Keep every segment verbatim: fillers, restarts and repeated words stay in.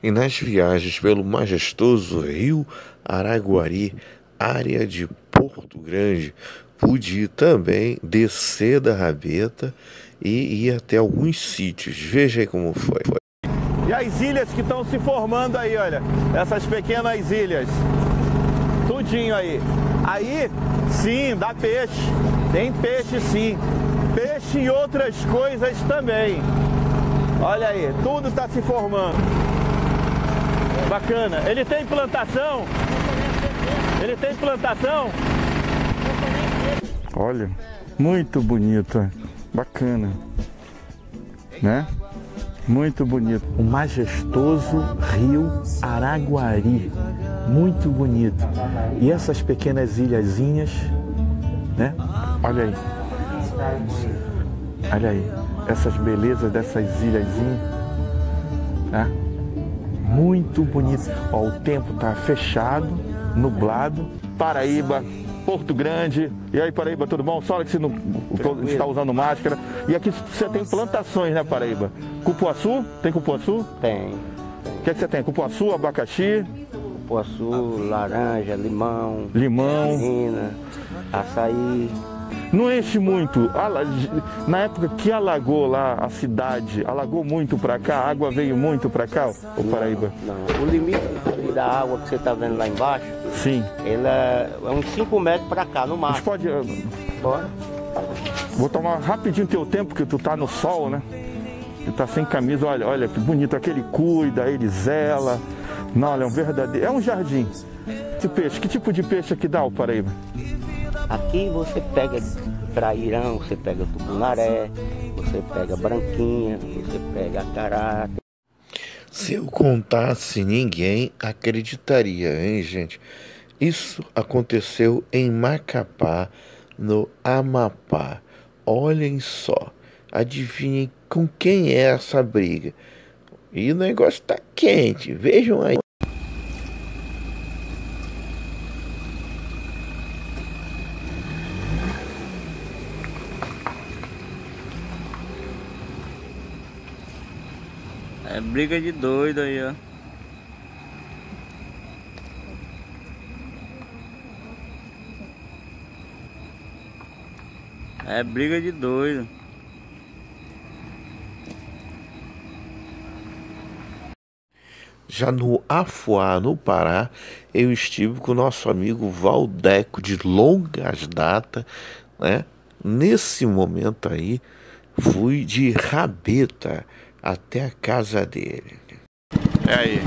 e nas viagens pelo majestoso rio Araguari, área de Porto Grande, pude também descer da rabeta e ir até alguns sítios. Veja aí como foi. E as ilhas que estão se formando aí, olha, essas pequenas ilhas, tudinho aí. Aí, sim, dá peixe, tem peixe sim, peixe e outras coisas também. Olha aí, tudo está se formando. Bacana. Ele tem plantação? Ele tem plantação? Olha, muito bonito, bacana, né? Muito bonito. O majestoso rio Araguari, muito bonito. E essas pequenas ilhazinhas, né? Olha aí. Olha aí, essas belezas dessas ilhazinhas, né? Muito bonito. Ó, o tempo tá fechado, nublado. Paraíba, Porto Grande. E aí, Paraíba, tudo bom? Só que você não está usando máscara. E aqui você tem plantações, né, Paraíba? Cupuaçu? Tem cupuaçu? Tem. tem. O que, é que você tem? Cupuaçu, abacaxi? Cupuaçu, laranja, limão. Limão. Menina, açaí. Não enche muito. Na época que alagou lá a cidade, alagou muito para cá, a água veio muito para cá, o Paraíba? Não, não. O limite ali da água que você está vendo lá embaixo, sim, ele é uns cinco metros para cá, no máximo. Pode... Bora. Vou tomar rapidinho teu tempo, porque tu tá no sol, né? Tu tá sem camisa, olha, olha que bonito. Aquele cuida, ele zela. Não, olha, é um verdadeiro... É um jardim. Esse peixe, que tipo de peixe aqui dá o Paraíba? Aqui você pega trairão, você pega tucunaré, você pega branquinha, você pega acará. Se eu contasse, ninguém acreditaria, hein, gente? Isso aconteceu em Macapá, no Amapá. Olhem só, adivinhem com quem é essa briga. E o negócio tá quente, vejam aí. É briga de doido aí, ó. É briga de doido. Já no Afuá, no Pará, eu estive com o nosso amigo Valdeco, de longas datas, né? Nesse momento aí, fui de rabeta até a casa dele. É aí.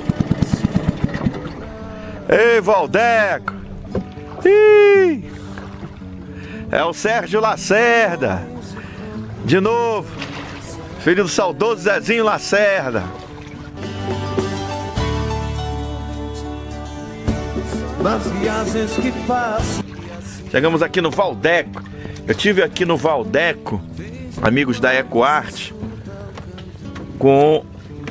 Ei, Valdeco! Ih! É o Sérgio Lacerda. De novo. Filho do saudoso Zezinho Lacerda. Das viagens que faço. Chegamos aqui no Valdeco. Eu tive aqui no Valdeco, amigos da EcoArt, com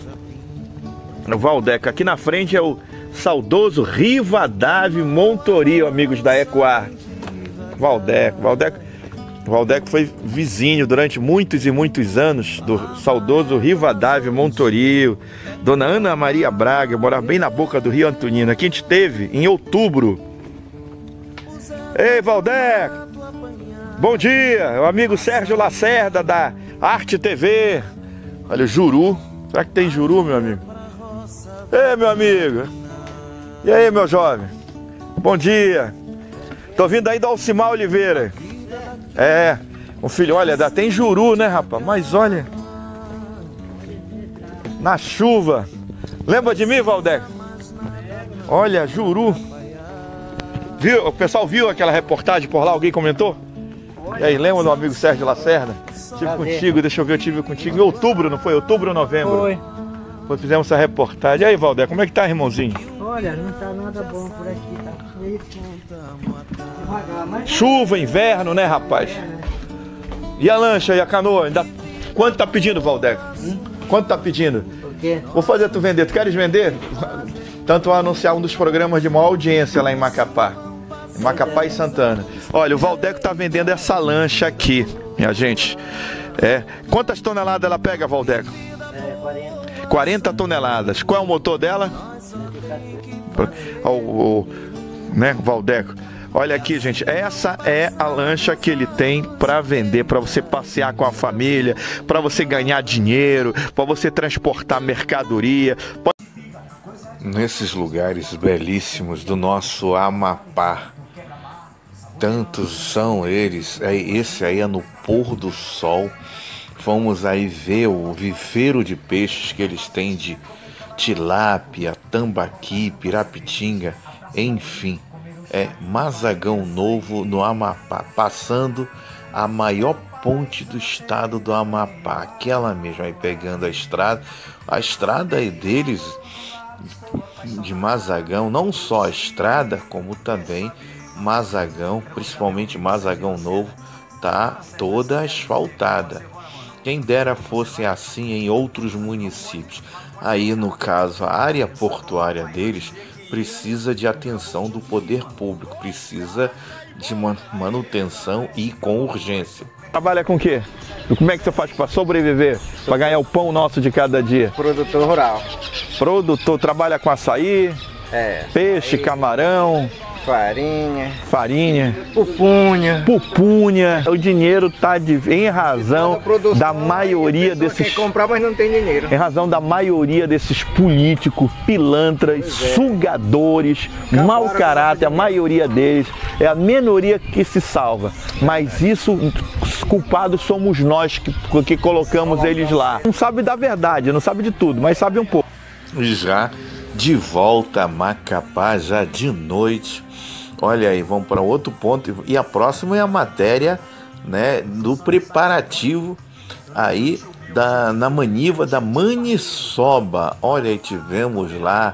o Valdeco. Aqui na frente é o saudoso Rivadavia Montorio, amigos da EcoArt. Valdeco, Valdeco, Valdeco foi vizinho durante muitos e muitos anos do saudoso Rivadavia Montorio. Dona Ana Maria Braga, morava bem na boca do Rio Antonino. Aqui a gente teve em outubro. Ei, Valdeco! Bom dia, o amigo Sérgio Lacerda da Arte T V. Olha, Juru. Será que tem Juru, meu amigo? Ei, meu amigo. E aí, meu jovem? Bom dia. Tô vindo aí da Alcimar Oliveira. É, um filho, olha, dá, tem Juru, né, rapaz? Mas olha, na chuva. Lembra de mim, Valdeco? Olha, Juru. Viu? O pessoal viu aquela reportagem por lá? Alguém comentou? E aí, lembra do amigo Sérgio Lacerda? Estive contigo, deixa eu ver, eu tive contigo em outubro, não foi? Outubro ou novembro? Foi. Foi, fizemos essa reportagem. E aí, Valdeco, como é que tá, irmãozinho? Olha, não tá nada bom por aqui, tá devagar, mas... Chuva, inverno, né, rapaz? E a lancha e a canoa? Ainda... Quanto tá pedindo, Valdeco? Hum? Quanto tá pedindo? O quê? Vou fazer tu vender. Tu queres vender? Tanto anunciar um dos programas de maior audiência lá em Macapá. Em Macapá e Santana. Olha, o Valdeco tá vendendo essa lancha aqui, minha gente. É. Quantas toneladas ela pega, Valdeco? É, quarenta. quarenta toneladas. Qual é o motor dela? O, o, né, Valdeco? Olha aqui, gente, essa é a lancha que ele tem para vender, para você passear com a família, para você ganhar dinheiro, para você transportar mercadoria. Nesses lugares belíssimos do nosso Amapá, tantos são eles, esse aí é no pôr do sol. Vamos aí ver o viveiro de peixes que eles têm de tilápia, tambaqui, pirapitinga, enfim. É Mazagão Novo no Amapá, passando a maior ponte do estado do Amapá, aquela mesmo, aí pegando a estrada, a estrada aí deles de Mazagão, não só a estrada, como também Mazagão, principalmente Mazagão Novo, tá toda asfaltada. Quem dera fosse assim em outros municípios. Aí, no caso, a área portuária deles precisa de atenção do poder público, precisa de manutenção e com urgência. Trabalha com o quê? Como é que você faz para sobreviver, para ganhar o pão nosso de cada dia? Produtor rural. Produtor, trabalha com açaí, é, peixe, açaí, camarão, farinha, farinha, pupunha. pupunha. O dinheiro tá de, em razão da maioria desses. Quer comprar, mas não tem dinheiro. Em razão da maioria desses políticos, pilantras, é. sugadores, Acabaram mau caráter, a maioria deles é a minoria que se salva. Mas isso, culpados somos nós que, que colocamos eles lá. Não sabe da verdade, não sabe de tudo, mas sabe um pouco. Já de volta a Macapá, já de noite. Olha aí, vamos para outro ponto. E a próxima é a matéria, né, do preparativo aí da, na maniva da maniçoba. Olha aí, tivemos lá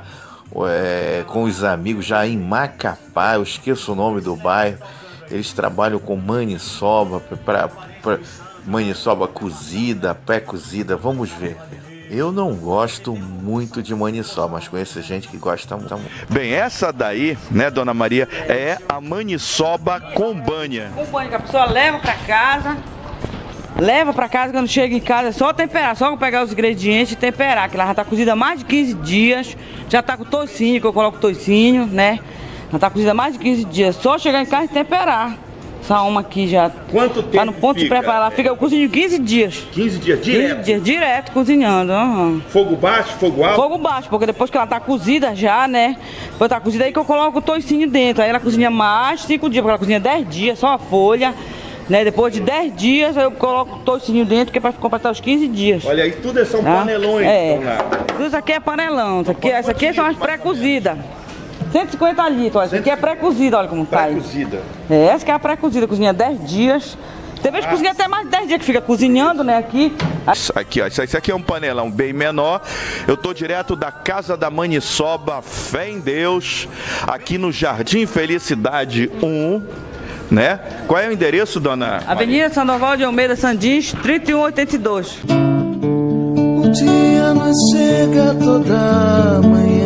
é, com os amigos já em Macapá, eu esqueço o nome do bairro. Eles trabalham com maniçoba, para maniçoba cozida, pré-cozida. Vamos ver. Eu não gosto muito de maniçoba, mas conheço gente que gosta muito. Bem, essa daí, né, Dona Maria, é a maniçoba com banha. Com banha que a pessoa leva pra casa, leva pra casa, quando chega em casa é só temperar, só pegar os ingredientes e temperar, que ela já tá cozida há mais de quinze dias, já tá com toicinho, que eu coloco toicinho, né? Já tá cozida há mais de quinze dias, só chegar em casa e temperar. Essa uma aqui já Quanto tempo tá no ponto fica? de preparar, ela fica cozinhando quinze dias. quinze dias direto? quinze dias direto cozinhando. Uhum. Fogo baixo, fogo alto? Fogo baixo, porque depois que ela tá cozida já, né? Depois tá cozida aí que eu coloco o toicinho dentro. Aí ela cozinha mais cinco dias, porque ela cozinha dez dias, só a folha. Né? Depois de dez dias eu coloco o toicinho dentro, que é pra completar os quinze dias. Olha aí, tudo é são tá? panelões. É. Então, lá. Tudo isso aqui é panelão. Isso aqui, essa aqui são as pré-cozidas. cento e cinquenta litros, olha, essa aqui é pré-cozida, olha como tá aí. Pré-cozida. É, essa aqui é a pré-cozida, cozinha dez dias. Tem vez que cozinha até mais de dez dias, que fica cozinhando, né, aqui. Aqui, ó, isso aqui é um panelão bem menor. Eu tô direto da Casa da Maniçoba, Fé em Deus, aqui no Jardim Felicidade um, né? Qual é o endereço, Dona Avenida Sandoval de Almeida Sandins, trinta e um oitenta e dois. O dia não chega toda manhã.